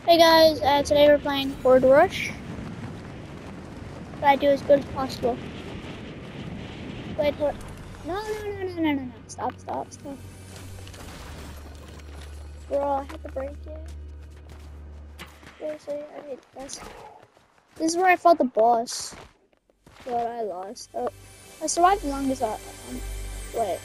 Hey guys, today we're playing Horde Rush. Try to do as good as possible. Wait, what? No. Stop. Bro, I had to break it. Seriously, I hate this. This is where I fought the boss. But I lost. Oh, I survived as long as I. Wait.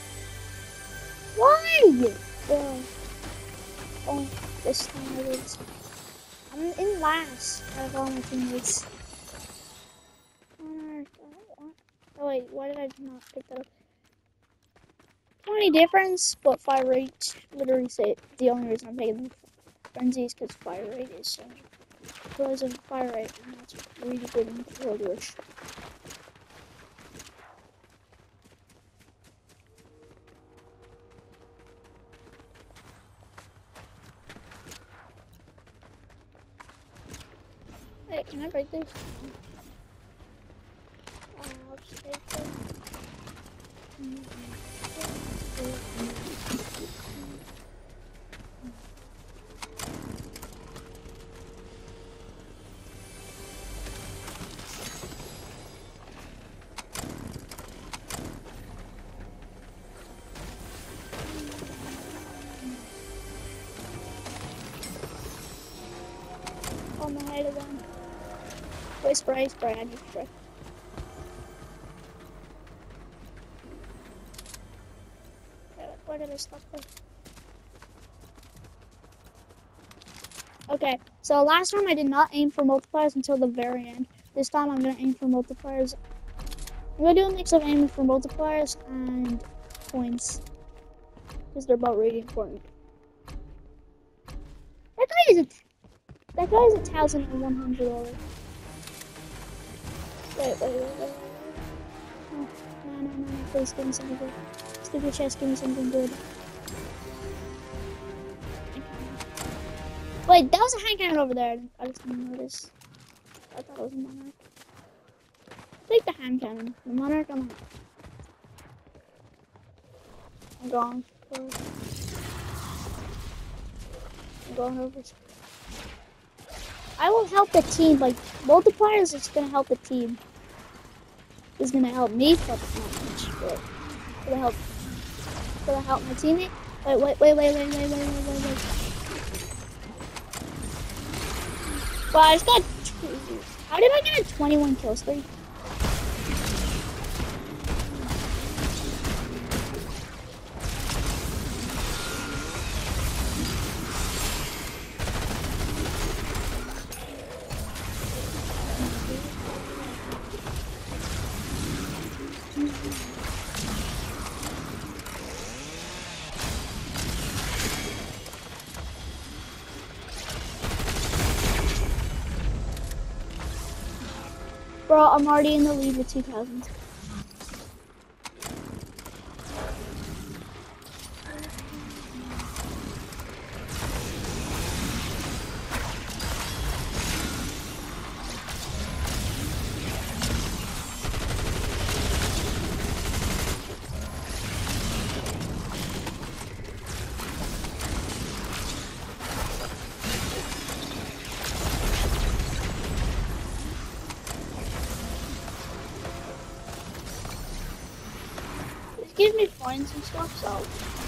Why? Bro. Oh, this time I lose. I'm in last out of all my teammates. Oh wait, why did I not pick that up? 20 difference, but fire rate literally say the only reason I'm taking frenzy is because fire rate is so much. Because of fire rate, and that's really good in Horde Rush. Hey, can I break this? I'll just take it. Oh my head again. Wait, spray, I need spray. Where did I stop with? Okay, so last time I did not aim for multipliers until the very end. This time I'm gonna aim for multipliers. I'm gonna do a mix of aiming for multipliers and points. Because they're both really important. That guy is $1,100. Wait. Oh, no. Please give me something good. Stupid chest, give me something good. Wait, that was a hand cannon over there. I just didn't notice. I thought it was a monarch. Take the hand cannon. The monarch, I'm gone. I'm going over. I will help the team. Like, multipliers is gonna help the team. It's gonna help me, but not much. But gonna help my teammate. Wait. Wow, I just got how did I get a 21 kill streak? Bro, I'm already in the lead with 2,000. Gives me points and stuff, so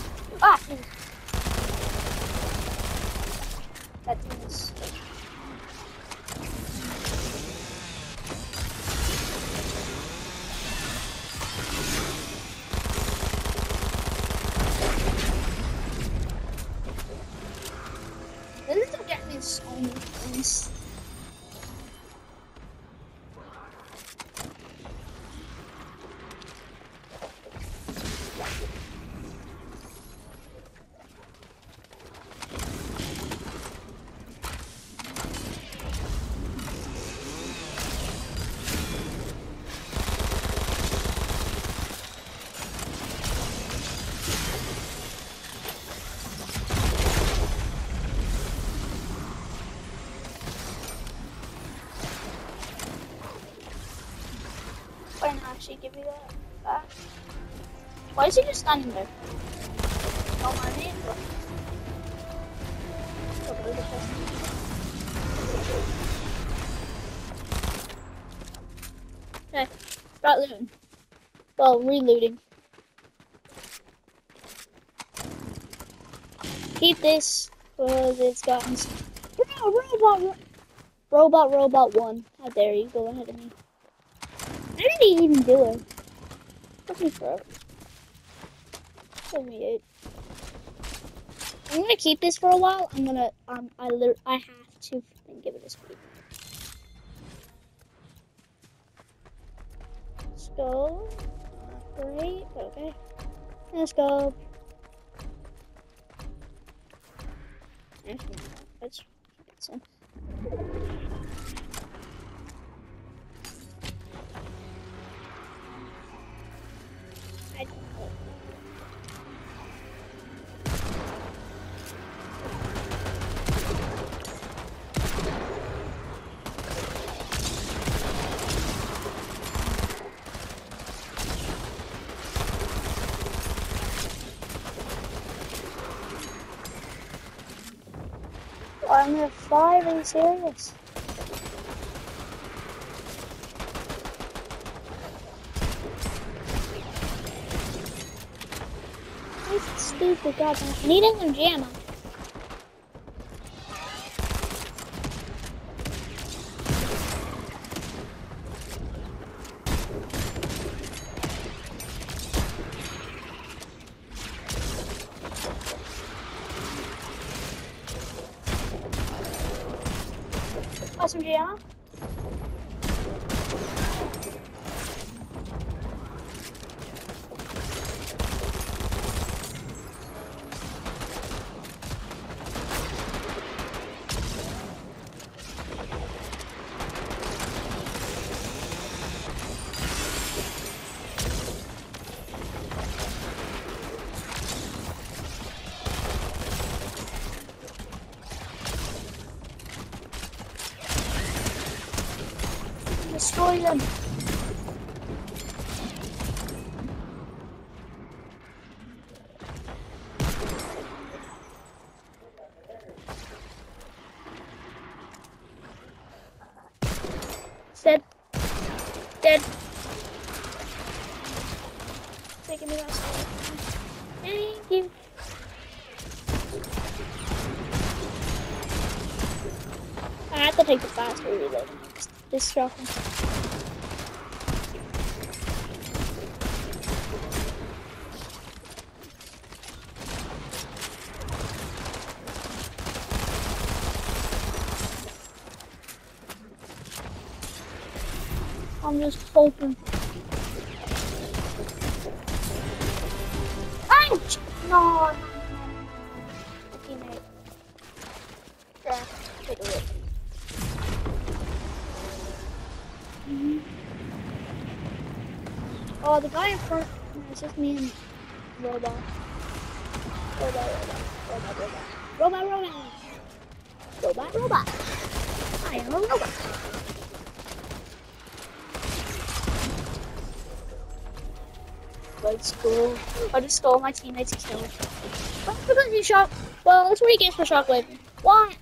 that is this will get me so many points. Why not actually give me that back? Why is he just standing there? Don't mind me. Start looting. Well, relooting. Keep this because it's gotten. Bro, robot 1. How dare you go ahead of me? How did he even do it? Took me forever. Took me 8. I'm gonna keep this for a while. I'm gonna I have to give it a speed. Let's go. Not great, but okay. Let's go. Let's keep it simple. I don't know. I'm at 5, are you serious? This stupid goddamn. I need SMG ammo. SMG ammo? Destroy them. Dead. Dead. Taking me out. Thank you. I have to take the faster reloading. This shotgun. I'm just hoping. Ouch! No. Teammate. Yeah, take a look. Oh, the guy in front. No, it's just me and Robot. Robot. I am a robot. Let's go. I just stole my teammate's kill. Well, because he shot. Well, that's what he gets for shockwave. Why?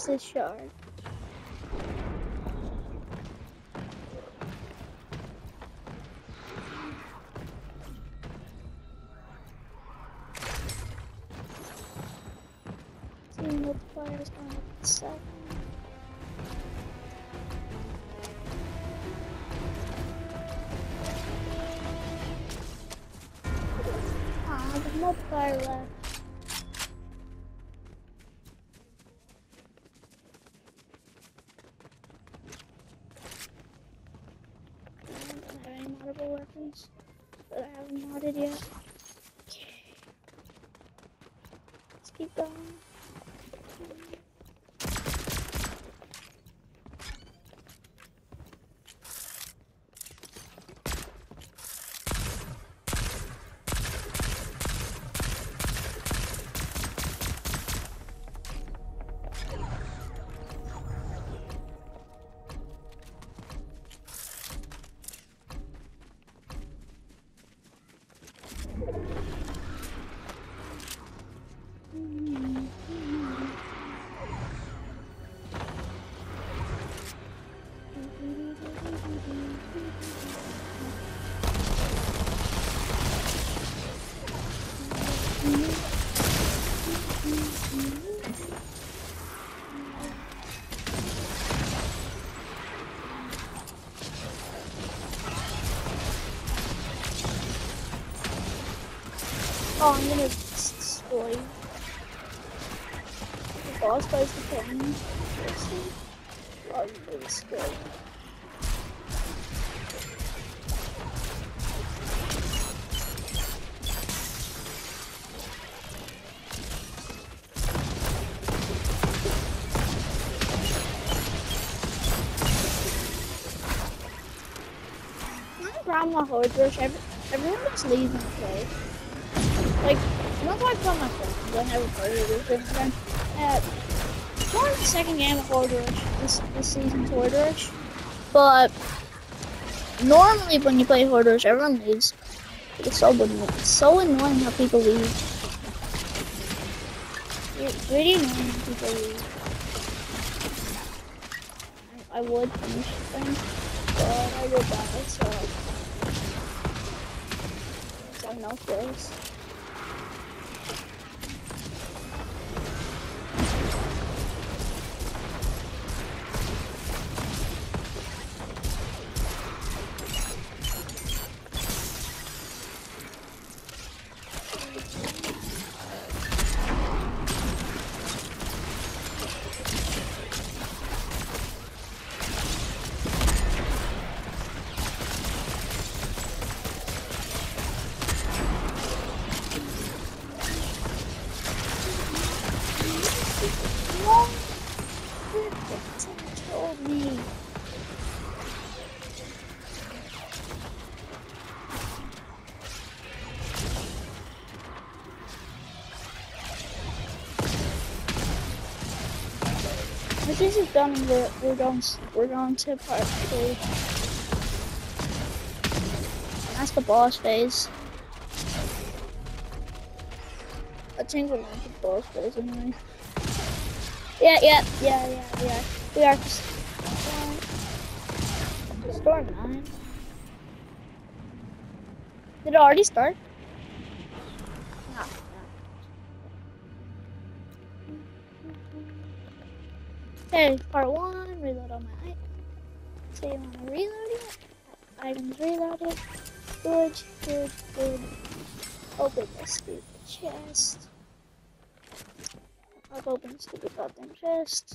Where's this shard? Team multipliers going up to 7. Ah, the multiplier left. I don't have any moddable weapons, but I haven't modded yet. Okay. Let's keep going. Oh, I'm gonna destroy the boss fights the pain. Oh, I'm gonna destroy. My problem with Horde Rush, everyone just leaves and play. Like, once I tell my friends, I never played it with them. It's only the second game of Horde Rush, this season's Horde Rush. But normally when you play Horde Rush, everyone leaves. It's so annoying how people leave. It's really annoying how people leave. I would finish things, but I would die, so I have no choice. This is done. We're going to part 3. That's the boss phase. I think we're going to the boss phase anyway. Yeah. We are. Storm 9. Did it already start? No. Okay, part 1, reload all my items. So you want to reload it? Items reloaded. Good. Open this stupid chest. I've opened the stupid goddamn chest.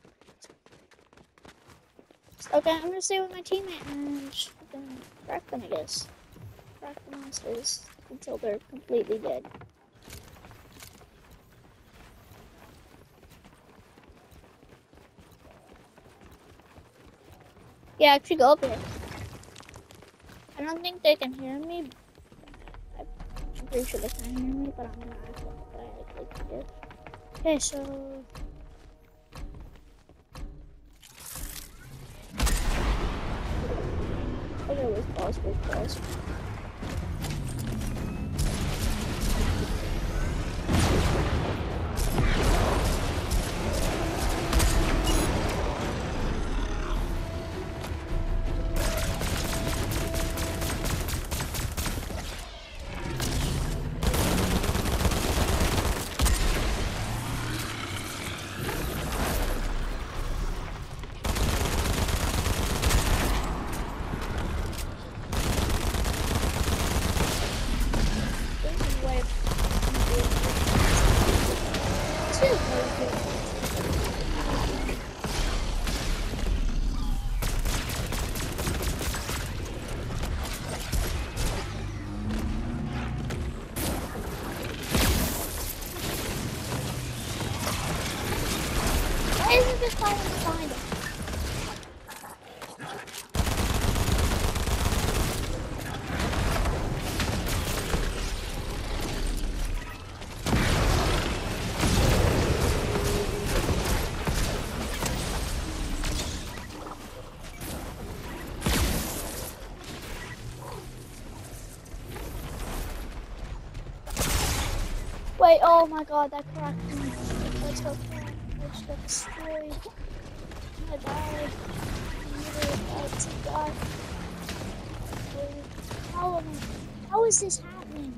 Okay, I'm gonna stay with my teammate and just crack them, I guess. Crack the monsters until they're completely dead. Yeah, actually go up here. I don't think they can hear me. I'm pretty sure they can hear me, but I'm gonna act like I did. Okay, so okay, with pause. Wait, oh my god, that cracked me. Let's go crack. I just got destroyed. I died. I literally died to die. How is this happening?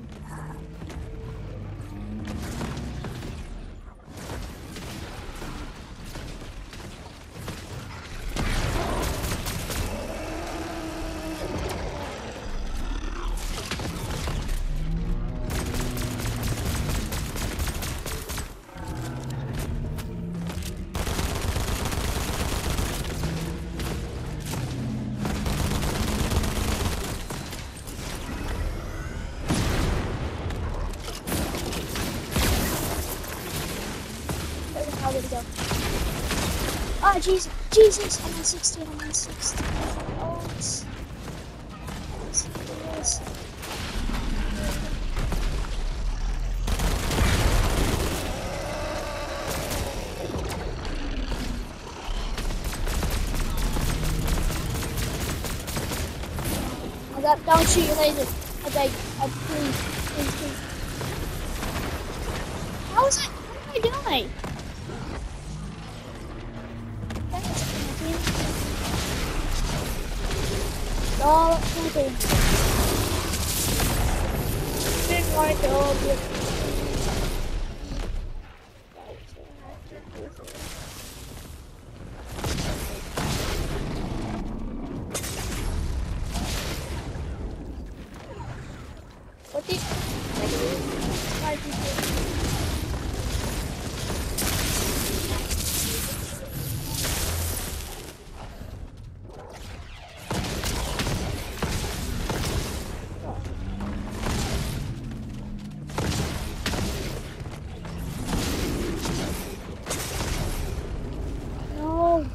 How did it go? Oh, Jesus, Jesus, I'm on 60, I'm on 60. Oh, it's serious. Oh, don't shoot your laser. I beg, please, please, please. How is it? What am I doing? Oh, that's nothing. Didn't want to go. What did no.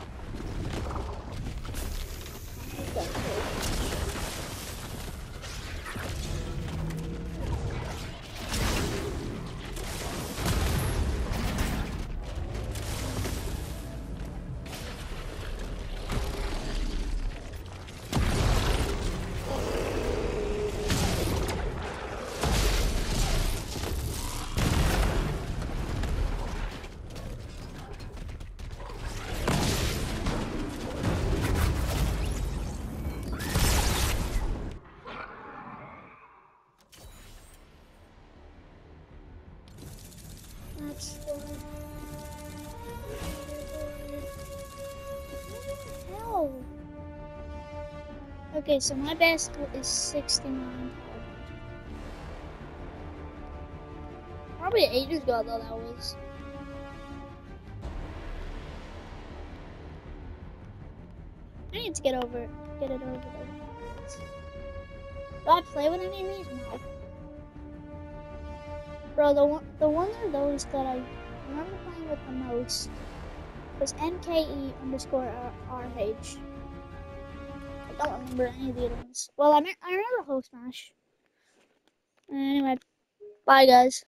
That's fine. Hell. Okay, so my best is 69. Probably ages ago though that was. I need to get it over there. Do I play with any of these? No. Bro, the one of those that I remember playing with the most was NKE_RH. I don't remember any of the other ones. Well, I remember Host Smash. Anyway, bye guys.